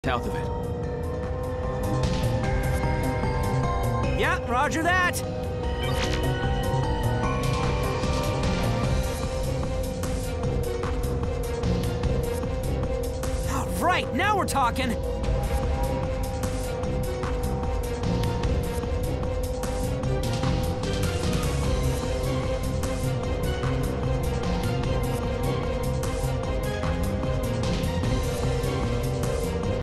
south of it. Yeah, roger that. All right, now we're talking.